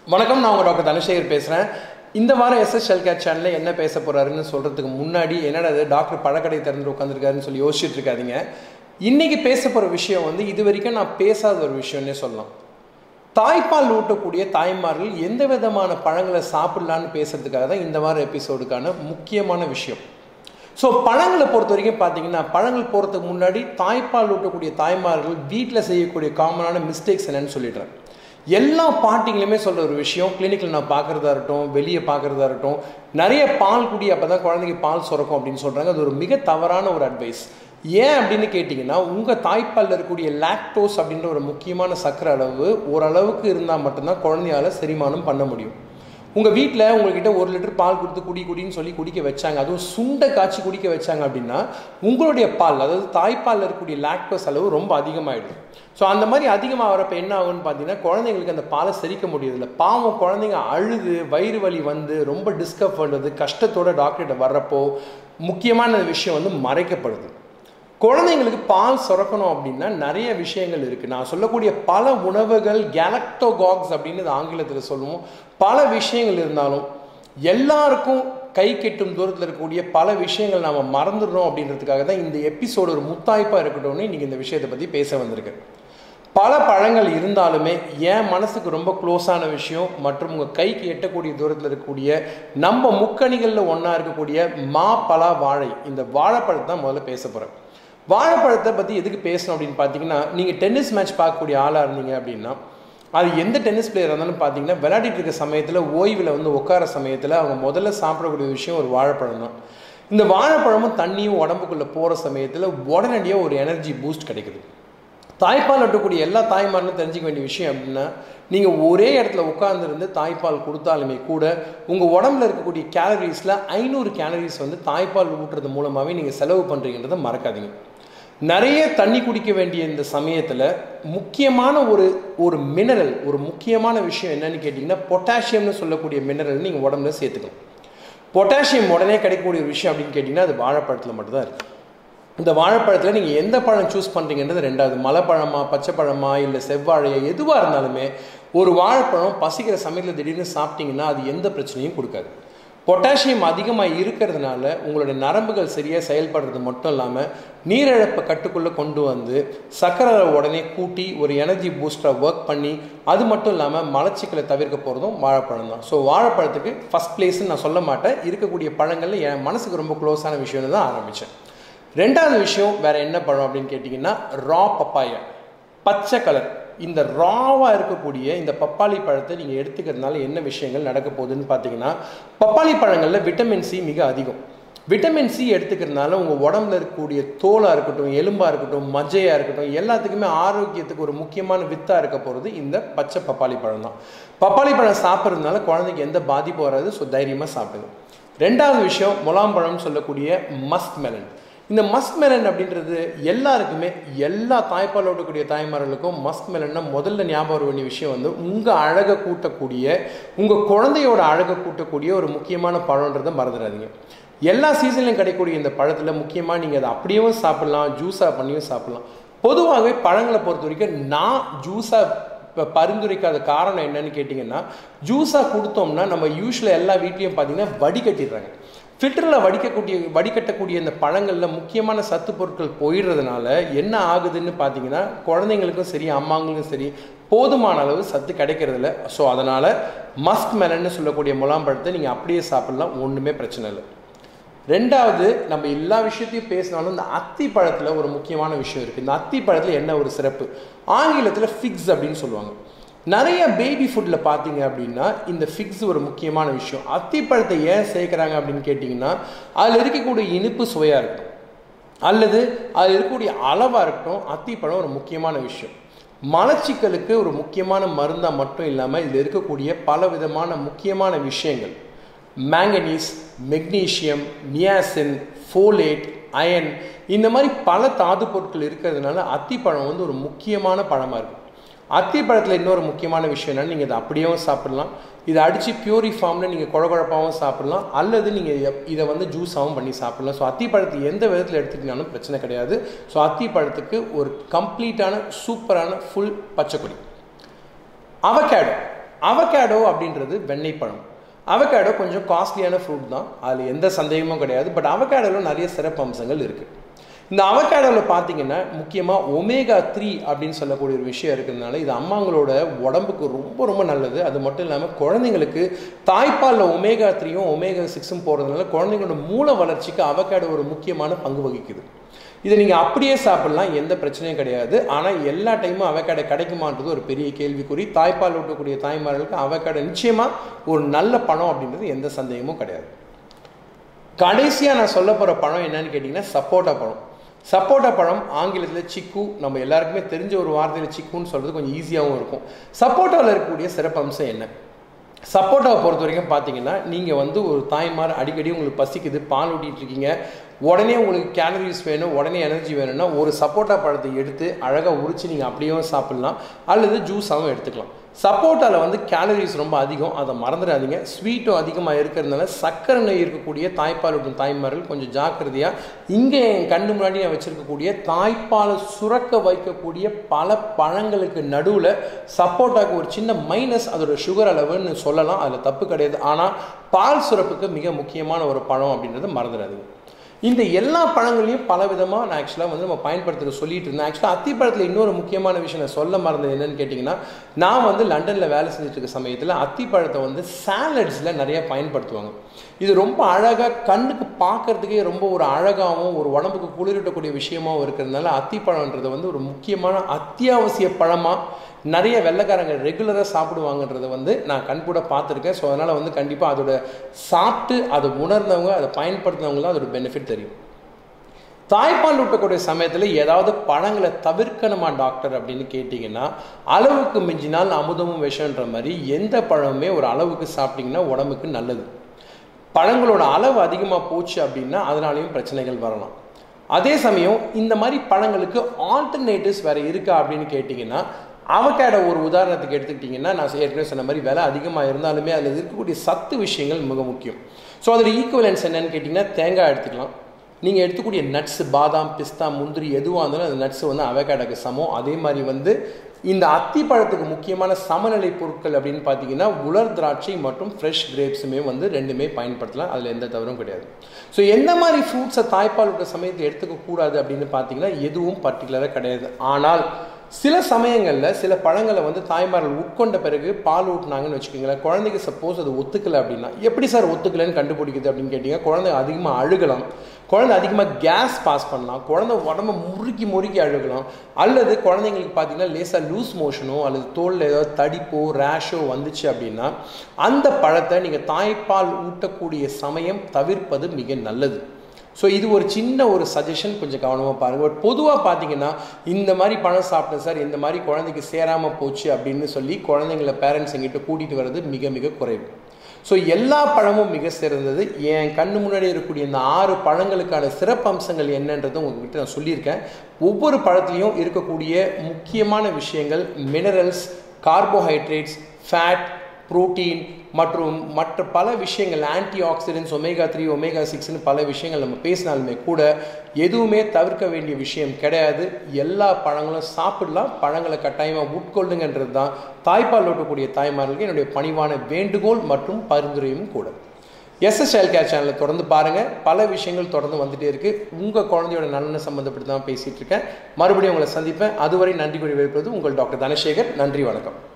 வணக்கம், நான் உங்கள் டாக்டர் தனசேகர் பேசுகிறேன். இந்த வாரம் எஸ்எஸ் ஹெல்த்கேர் சேனலில் என்ன பேச போகிறாருன்னு சொல்கிறதுக்கு முன்னாடி என்னடா அது டாக்டர் பழக்கடை திறந்து உட்காந்துருக்காருன்னு சொல்லி யோசிச்சுட்டு இருக்காதிங்க. இன்றைக்கி பேச போகிற விஷயம் வந்து இது வரைக்கும் நான் பேசாத ஒரு விஷயம்னே சொல்லலாம். தாய்ப்பால் ஊட்டக்கூடிய தாய்மார்கள் எந்த விதமான பழங்களை சாப்பிட்லான்னு பேசுகிறதுக்காக தான் இந்த வாரம் எபிசோடுக்கான முக்கியமான விஷயம். ஸோ பழங்களை பொறுத்த வரைக்கும் பார்த்தீங்கன்னா, பழங்கள் போகிறதுக்கு முன்னாடி தாய்ப்பால் ஊட்டக்கூடிய தாய்மார்கள் வீட்டில் செய்யக்கூடிய காமனான மிஸ்டேக்ஸ் என்னன்னு சொல்லிடுறேன். எல்லா பாட்டிங்களுமே சொல்கிற ஒரு விஷயம், கிளினிக்கில் நான் பார்க்குறதா இருக்கட்டும், வெளியே பார்க்குறதா இருக்கட்டும், நிறைய பால் குடி, அப்போ தான் குழந்தைக்கு பால் சுரக்கும் அப்படின்னு சொல்கிறாங்க. அது ஒரு மிக தவறான ஒரு அட்வைஸ். ஏன் அப்படின்னு கேட்டிங்கன்னா, உங்கள் தாய்ப்பாலில் இருக்கக்கூடிய லாக்டோஸ் அப்படின்ற ஒரு முக்கியமான சர்க்கரை அளவு ஓரளவுக்கு இருந்தால் மட்டும்தான் குழந்தையால் செரிமானம் பண்ண முடியும். உங்கள் வீட்டில் உங்கள்கிட்ட 1 லிட்டர் பால் கொடுத்து குடின்னு சொல்லி குடிக்க வச்சாங்க, அதுவும் சுண்டை காய்ச்சி குடிக்க வச்சாங்க அப்படின்னா உங்களுடைய பால், அதாவது தாய்ப்பாலில் இருக்கக்கூடிய லாக்டோஸ் அளவு ரொம்ப அதிகமாகிடும். ஸோ அந்த மாதிரி அதிகமாக வரப்போ என்ன ஆகுன்னு பார்த்தீங்கன்னா, குழந்தைங்களுக்கு அந்த பாலை செரிக்க முடியறதில்ல. பாவம் குழந்தைங்க அழுது வயிறு வலி வந்து ரொம்ப டிஸ்கப் பண்ணுறது, கஷ்டத்தோட டாக்டர்கிட்ட வர்றப்போ முக்கியமான விஷயம் வந்து மறைக்கப்படுது. குழந்தைங்களுக்கு பால் சுரக்கணும் அப்படின்னா நிறைய விஷயங்கள் இருக்குது. நான் சொல்லக்கூடிய பல உணவுகள், கேலக்டோகாக்ஸ் அப்படின்னு ஆங்கிலத்தில் சொல்லுவோம், பல விஷயங்கள் இருந்தாலும் எல்லாருக்கும் கை கெட்டும் தூரத்தில் இருக்கக்கூடிய பல விஷயங்கள் நாம் மறந்துடுறோம். அப்படின்றதுக்காக தான் இந்த எபிசோடு ஒரு முத்தாய்ப்பாக இருக்கட்டும்னு இன்றைக்கி இந்த விஷயத்தை பற்றி பேச வந்திருக்கேன். பல பழங்கள் இருந்தாலுமே என் மனசுக்கு ரொம்ப க்ளோஸான விஷயம் மற்றும் உங்கள் கைக்கு எட்டக்கூடிய தூரத்தில் இருக்கக்கூடிய நம்ம முக்கணிகளில் ஒன்றா இருக்கக்கூடிய மா, பலா, வாழை, இந்த வாழைப்பழத்தை தான் முதல்ல பேச போகிறேன். வாழைப்பழத்தை பற்றி எதுக்கு பேசணும் அப்படின்னு பார்த்தீங்கன்னா, நீங்கள் டென்னிஸ் மேட்ச் பார்க்கக்கூடிய ஆளாக இருந்தீங்க அப்படின்னா, அது எந்த டென்னிஸ் பிளேயர் இருந்தாலும் பார்த்தீங்கன்னா, விளையாடிட்டு இருக்க சமயத்தில் ஓய்வில் வந்து உட்கார சமயத்தில் அவங்க முதல்ல சாப்பிடக்கூடிய விஷயம் ஒரு வாழைப்பழம் தான். இந்த வாழைப்பழமும் தண்ணியும் உடம்புக்குள்ளே போகிற சமயத்தில் உடனடியாக ஒரு எனர்ஜி பூஸ்ட் கிடைக்குது. தாய்ப்பால் ஊட்டக்கூடிய எல்லா தாய்மார்களும் தெரிஞ்சிக்க வேண்டிய விஷயம் அப்படின்னா, நீங்கள் ஒரே இடத்துல உட்கார்ந்துருந்து தாய்ப்பால் கொடுத்தாலுமே கூட உங்கள் உடம்புல இருக்கக்கூடிய கேலரிஸில் 500 கேலரிஸ் வந்து தாய்ப்பால் ஊட்டுறது மூலமாகவே நீங்கள் செலவு பண்ணுறீங்கன்றதை மறக்காதீங்க. நிறைய தண்ணி குடிக்க வேண்டிய இந்த சமயத்தில் முக்கியமான ஒரு மினரல், ஒரு முக்கியமான விஷயம் என்னன்னு கேட்டிங்கன்னா, பொட்டாசியம்னு சொல்லக்கூடிய மினரல் நீங்கள் உடம்புல சேர்த்துக்கணும். பொட்டாசியம் உடனே கிடைக்கக்கூடிய ஒரு விஷயம் அப்படின்னு கேட்டிங்கன்னா, அது வாழைப்பழத்தில் மட்டும்தான் இருக்குது. இந்த வாழைப்பழத்தில் நீங்கள் எந்த பழம் சூஸ் பண்ணுறீங்கன்றது ரெண்டாவது. மலைப்பழமா, பச்சை பழமா, இல்லை செவ்வாழையா, எதுவாக இருந்தாலுமே ஒரு வாழைப்பழம் பசிக்கிற சமயத்தில் திடீர்னு சாப்பிட்டீங்கன்னா அது எந்த பிரச்சனையும் கொடுக்காது. பொட்டாசியம் அதிகமாக இருக்கிறதுனால உங்களுடைய நரம்புகள் சரியாக செயல்படுறது மட்டும் இல்லாமல் நீரிழப்பை கட்டுக்குள்ளே கொண்டு வந்து சர்க்கரை உடனே கூட்டி ஒரு எனர்ஜி பூஸ்டராக ஒர்க் பண்ணி, அது மட்டும் இல்லாமல் மலச்சிக்கலை தவிர்க்க போகிறதும் வாழைப்பழம் தான். ஸோ வாழைப்பழத்துக்கு ஃபஸ்ட் பிளேஸ்ன்னு நான் சொல்ல மாட்டேன். இருக்கக்கூடிய பழங்களில் என் மனசுக்கு ரொம்ப க்ளோஸான விஷயம்னு தான் ஆரம்பித்தேன். ரெண்டாவது விஷயம் வேறு என்ன பழம் அப்படின்னு கேட்டிங்கன்னா, ரா பப்பாயா, பச்சை கலர். இந்த ராவாக இருக்கக்கூடிய இந்த பப்பாளி பழத்தை நீங்கள் எடுத்துக்கிறதுனால என்ன விஷயங்கள் நடக்க போகுதுன்னு பார்த்தீங்கன்னா, பப்பாளி பழங்களில் விட்டமின் சி மிக அதிகம். விட்டமின் சி எடுத்துக்கிறதுனால உங்கள் உடம்புல இருக்கக்கூடிய தோலாக இருக்கட்டும், எலும்பாக இருக்கட்டும், மஜ்ஜையாக இருக்கட்டும், எல்லாத்துக்குமே ஆரோக்கியத்துக்கு ஒரு முக்கியமான வித்தாக இருக்க போகிறது இந்த பச்சை பப்பாளி பழம் தான். பப்பாளி பழம் சாப்பிட்றதுனால குழந்தைக்கு எந்த பாதிப்பும் வராது. ஸோ தைரியமாக சாப்பிடுங்க. ரெண்டாவது விஷயம் முலாம்பழம்னு சொல்லக்கூடிய மஸ்க் மெலன். இந்த மஸ்க் மெலன் அப்படின்றது எல்லாருக்குமே, எல்லா தாய்ப்பால் ஊட்டக்கூடிய தாய்மார்களுக்கும் மஸ்க் மெலன்னா முதல்ல ஞாபகம் வர வேண்டிய விஷயம் வந்து உங்கள் அழகை கூட்டக்கூடிய, உங்கள் குழந்தையோட அழகை கூட்டக்கூடிய ஒரு முக்கியமான பழன்றதை மறந்துடாதீங்க. எல்லா சீசன்லையும் கிடைக்கக்கூடிய இந்த பழத்தில் முக்கியமாக நீங்கள் அதை அப்படியும் சாப்பிட்லாம், ஜூஸாக பண்ணியும் சாப்பிட்லாம். பொதுவாகவே பழங்களை பொறுத்த வரைக்கும் நான் ஜூஸாக பரிந்துரைக்காத காரணம் என்னன்னு கேட்டிங்கன்னா, ஜூஸாக கொடுத்தோம்னா நம்ம யூஸ்வலாக எல்லா வீட்லேயும் பார்த்தீங்கன்னா வடிகட்டிடுறாங்க. ஃபில்டரில் வடிகட்டக்கூடிய இந்த பழங்களில் முக்கியமான சத்து பொருட்கள் போயிடுறதுனால என்ன ஆகுதுன்னு பார்த்தீங்கன்னா, குழந்தைங்களுக்கும் சரி அம்மாங்களுக்கும் சரி போதுமான அளவு சத்து கிடைக்கிறதில்ல. ஸோ அதனால் மஸ்க் மெலன்னு சொல்லக்கூடிய முலாம்பழத்தை நீங்கள் அப்படியே சாப்பிட்லாம், ஒன்றுமே பிரச்சனை இல்லை. ரெண்டாவது, நம்ம எல்லா விஷயத்தையும் பேசினாலும் இந்த அத்தி பழத்தில் ஒரு முக்கியமான விஷயம் இருக்குது. இந்த அத்தி பழத்தில் என்ன ஒரு சிறப்பு, ஆங்கிலத்தில் ஃபிக்ஸ் அப்படின்னு சொல்லுவாங்க. நிறைய பேபி ஃபுட்டில் பார்த்தீங்க அப்படின்னா இந்த ஃபிக்ஸ் ஒரு முக்கியமான விஷயம். அத்திப்பழத்தை ஏன் சேர்க்குறாங்க அப்படின்னு கேட்டிங்கன்னா, அதில் இருக்கக்கூடிய இனிப்பு சுவையாக இருக்கட்டும் அல்லது அதில் இருக்கக்கூடிய அளவாக இருக்கட்டும், அத்திப்பழம் ஒரு முக்கியமான விஷயம். மலச்சிக்கலுக்கு ஒரு முக்கியமான மருந்தாக மட்டும் இல்லாமல் இதில் இருக்கக்கூடிய பல விதமான முக்கியமான விஷயங்கள், manganese, magnesium, niacin, folate, iron, இந்த மாதிரி பல தாது பொருட்கள் இருக்கிறதுனால அத்திப்பழம் வந்து ஒரு முக்கியமான பழமாக இருக்குது. அத்திப்பழத்தில் இன்னொரு முக்கியமான விஷயம் என்னென்னா, நீங்கள் இதை அப்படியேவும் சாப்பிட்லாம், இதை அடித்து பியூரி ஃபார்மில் நீங்கள் குழகுழப்பாகவும் சாப்பிட்லாம், அல்லது நீங்கள் இதை வந்து ஜூஸாகவும் பண்ணி சாப்பிட்லாம். ஸோ அத்திப்பழத்தை எந்த விதத்தில் எடுத்துக்கிட்டாலும் பிரச்சனை கிடையாது. ஸோ அத்திப்பழத்துக்கு ஒரு கம்ப்ளீட்டான சூப்பரான ஃபுல் பச்சைக்கொடி. அவகேடோ, அவகேடோ அப்படின்றது வெண்ணெய் பழம். அவகேடோ கொஞ்சம் காஸ்ட்லியான ஃப்ரூட் தான், அதில் எந்த சந்தேகமும் கிடையாது. பட் அவகேடோவில் நிறைய சிறப்பு அம்சங்கள் இருக்குது. இந்த அவகேடோவில் பார்த்தீங்கன்னா முக்கியமாக ஒமேகா 3 அப்படின்னு சொல்லக்கூடிய ஒரு விஷயம் இருக்கிறதுனால இது அம்மாங்களோட உடம்புக்கு ரொம்ப ரொம்ப நல்லது. அது மட்டும் இல்லாமல் குழந்தைங்களுக்கு தாய்ப்பாலில் ஒமேகா 3யும் ஒமேகா 6ம் போகிறதுனால குழந்தைங்களோட மூளை வளர்ச்சிக்கு அவகேடோ ஒரு முக்கியமான பங்கு வகிக்குது. இதை நீங்கள் அப்படியே சாப்பிட்லாம், எந்த பிரச்சனையும் கிடையாது. ஆனால் எல்லா டைமும் அவகேடோ கிடைக்குமான்றது ஒரு பெரிய கேள்விக்குறி. தாய்ப்பால் ஊட்டக்கூடிய தாய்மார்களுக்கு அவகேடோ நிச்சயமாக ஒரு நல்ல பழம் அப்படின்றது எந்த சந்தேகமும் கிடையாது. கடைசியாக நான் சொல்ல போகிற பழம் என்னன்னு கேட்டிங்கன்னா சப்போட்டா பழம். சப்போட்டா பழம் ஆங்கிலத்தில் சிக்கு, நம்ம எல்லாருக்குமே தெரிஞ்ச ஒரு வார்த்தையில் சிக்குன்னு சொல்கிறது கொஞ்சம் ஈஸியாகவும் இருக்கும். சப்போட்டாவில் இருக்கக்கூடிய சிறப்பம்சம் என்ன? சப்போட்டாவை பொறுத்த வரைக்கும் பார்த்தீங்கன்னா நீங்கள் ஒரு தாய்மார் அடிக்கடி உங்களுக்கு பசிக்குது, பால் ஊட்டிகிட்டு இருக்கீங்க, உடனே உங்களுக்கு கேலரிஸ் வேணும், உடனே எனர்ஜி வேணும்னா ஒரு சப்போட்டா பழத்தை எடுத்து அழகாக உரித்து நீங்கள் அப்படியே சாப்பிட்லாம், அல்லது ஜூஸாகவும் எடுத்துக்கலாம். சப்போட்டாவில் கேலரிஸ் ரொம்ப அதிகம், அதை மறந்துடாதீங்க. ஸ்வீட்டும் அதிகமாக இருக்கிறதுனால சர்க்கரை நோய் இருக்கக்கூடிய தாய்ப்பால் ஊட்டும் தாய்மார்கள் கொஞ்சம் ஜாக்கிரதையாக. இங்கே என் கண்ணு முன்னாடி நான் வச்சுருக்கக்கூடிய தாய்ப்பாலை சுரக்க வைக்கக்கூடிய பல பழங்களுக்கு நடுவில் சப்போட்டாவுக்கு ஒரு சின்ன மைனஸ் அதோட சுகர் அளவுன்னு சொல்லலாம், அதில் தப்பு கிடையாது. ஆனால் பால் சுரப்புக்கு மிக முக்கியமான ஒரு பழம் அப்படின்றத மறந்துடாதீங்க. இந்த எல்லா பழங்களையும் பல விதமாக நான் ஆக்சுவலாக நம்ம பயன்படுத்துகிற சொல்லிட்டு இருந்தேன். ஆக்சுவலாக அத்திப்பழத்தில் இன்னொரு முக்கியமான விஷயம் நான் சொல்ல மறந்தது என்னன்னு கேட்டிங்கன்னா, நான் லண்டனில் வேலை செஞ்சுட்டு இருக்க சமயத்தில் அத்திப்பழத்தை சாலட்ஸில் நிறைய பயன்படுத்துவாங்க. இது ரொம்ப அழகாக கண்ணுக்கு பார்க்கறதுக்கே ரொம்ப ஒரு அழகாகவும் ஒரு உடம்புக்கு குளிரூட்டக்கூடிய விஷயமாகவும் இருக்கிறதுனால அத்திப்பழம்ன்றது ஒரு முக்கியமான அத்தியாவசிய பழமாக நிறைய வெள்ளைக்காரங்க ரெகுலராக சாப்பிடுவாங்கன்றதை நான் கண்கூட பார்த்துருக்கேன். ஸோ அதனால் கண்டிப்பாக அதோட சாப்பிட்டு அதை உணர்ந்தவங்க, அதை பயன்படுத்தினவங்க தான் அதோட பெனிஃபிட் தெரியும். தாய்ப்பால் ஊட்டக்கூடிய சமயத்தில் ஏதாவது பழங்களை தவிர்க்கணுமா டாக்டர் அப்படின்னு கேட்டிங்கன்னா, அளவுக்கு மிஞ்சினால் அமுதமும் விஷன்ற மாதிரி எந்த பழமுமே ஒரு அளவுக்கு சாப்பிட்டிங்கன்னா உடம்புக்கு நல்லது. பழங்களோட அளவு அதிகமாக போச்சு அப்படின்னா அதனாலையும் பிரச்சனைகள் வரலாம். அதே சமயம் இந்த மாதிரி பழங்களுக்கு ஆல்டர்னேட்டிவ்ஸ் வேறு இருக்கா அப்படின்னு கேட்டிங்கன்னா, அவகேடோ ஒரு உதாரணத்துக்கு எடுத்துக்கிட்டிங்கன்னா, நான் ஏற்கனவே சொன்ன மாதிரி விலை அதிகமாக இருந்தாலுமே அதில் இருக்கக்கூடிய சத்து விஷயங்கள் மிக முக்கியம். ஸோ அதில் ஈக்குவலன்ஸ் என்னன்னு கேட்டிங்கன்னா, தேங்காய் எடுத்துக்கலாம். நீங்கள் எடுத்துக்கூடிய நட்ஸ், பாதாம், பிஸ்தா, முந்திரி எதுவாக இருந்தாலும் அந்த நட்ஸ் அவகேடோக்கு சமம். அதே மாதிரி இந்த அத்திப்பழத்துக்கு முக்கியமான சமநிலை பொருட்கள் அப்படின்னு பார்த்தீங்கன்னா உலர் திராட்சை மற்றும் ஃப்ரெஷ் கிரேப்ஸுமே ரெண்டுமே பயன்படுத்தலாம், அதில் எந்த தவறும் கிடையாது. ஸோ எந்த மாதிரி ஃப்ரூட்ஸை தாய்ப்பால் ஊட்ட சமயத்தை எடுத்துக்கக்கூடாது அப்படின்னு பார்த்தீங்கன்னா எதுவும் பர்டிகுலராக கிடையாது. ஆனால் சில சமயங்களில் சில பழங்களை தாய்மார்கள் உட்கொண்ட பிறகு பால் ஊட்டினாங்கன்னு வச்சுக்கோங்களேன், குழந்தைக்கு சப்போஸ் அது ஒத்துக்கலை அப்படின்னா, எப்படி சார் ஒத்துக்கலைன்னு கண்டுபிடிக்குது அப்படின்னு கேட்டிங்கன்னா, குழந்தை அதிகமாக அழுகலாம், குழந்தை அதிகமாக கேஸ் பாஸ் பண்ணலாம், குழந்தை உடம்பை முறுக்கி அழுகலாம், அல்லது குழந்தைங்களுக்கு பார்த்தீங்கன்னா லேசாக லூஸ் மோஷனோ அல்லது தோலில் ஏதாவது தடிப்போ ரேஷோ வந்துச்சு அப்படின்னா அந்த பழத்தை நீங்கள் தாய்ப்பால் ஊட்டக்கூடிய சமயம் தவிர்ப்பது மிக நல்லது. ஸோ இது ஒரு சின்ன ஒரு சஜஷன், கொஞ்சம் கவனமாக பாருங்கள். பட் பொதுவாக பார்த்தீங்கன்னா இந்த மாதிரி பழம் சாப்பிட்டேன் சார், இந்த மாதிரி குழந்தைக்கு சேராமல் போச்சு அப்படின்னு சொல்லி குழந்தைங்கள பேரண்ட்ஸ் எங்கிட்ட கூட்டிகிட்டு வர்றது மிக மிக குறைவு. ஸோ எல்லா பழமும் மிக சிறந்தது. என் கண்ணு முன்னாடி இருக்கக்கூடிய இந்த 6 பழங்களுக்கான சிறப்பு அம்சங்கள் என்னன்றதை உங்ககிட்ட நான் சொல்லியிருக்கேன். ஒவ்வொரு பழத்துலையும் இருக்கக்கூடிய முக்கியமான விஷயங்கள் மினரல்ஸ், கார்போஹைட்ரேட்ஸ், ஃபேட், புரோட்டீன் மற்றும் மற்ற பல விஷயங்கள், ஆன்டி ஆக்சிடென்ட்ஸ், ஒமேகா 3, ஒமேகா 6ன்னு பல விஷயங்கள் நம்ம பேசினாலுமே கூட எதுவுமே தவிர்க்க வேண்டிய விஷயம் கிடையாது. எல்லா பழங்களும் சாப்பிடலாம், பழங்களை கட்டாயமாக உட்கொள்ளுங்கன்றது தான் தாய்ப்பால் ஊட்டக்கூடிய தாய்மார்களுக்கு என்னுடைய பணிவான வேண்டுகோள் மற்றும் பரிந்துரையும் கூட. எஸ்எஸ் சைல்ட் கேர் சேனலை தொடர்ந்து பாருங்கள், பல விஷயங்கள் தொடர்ந்து வந்துகிட்டே இருக்குது. உங்கள் குழந்தையோட நலனை சம்மந்தப்பட்டு தான் பேசிகிட்டு இருக்கேன். மறுபடியும் உங்களை சந்திப்பேன். அதுவரை நன்றி கூறி வைப்பது உங்கள் டாக்டர் தனசேகர். நன்றி, வணக்கம்.